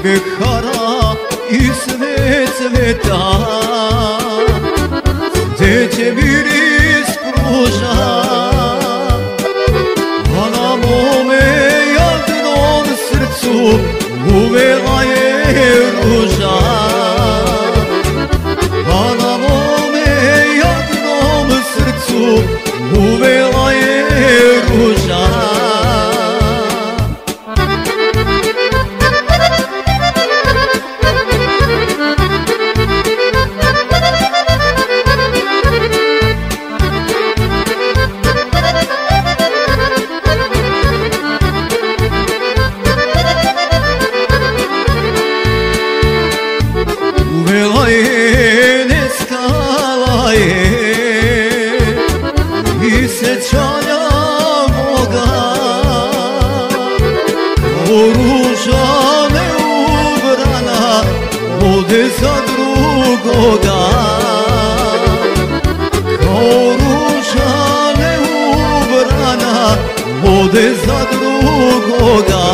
hara i sve cveta, gde će miris pruža, a na mome jadnom srcu uvela je ruža. A na mome jadnom srcu uvela je ruža. Uvela je, nestala je i sećanja moga, kao ruža neubrana ode za drugoga. Kao ruža neubrana ode za drugoga.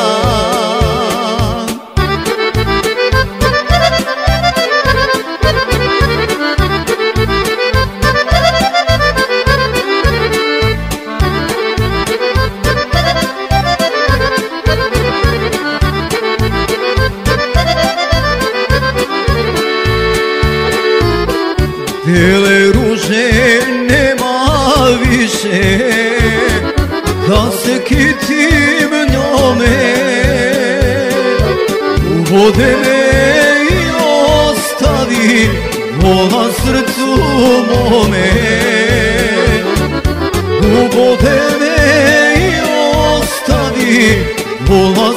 Bele ruže nema više, da se kitim njome. Uvode me i ostavi vola srcu mome. Uvode me i ostavi vola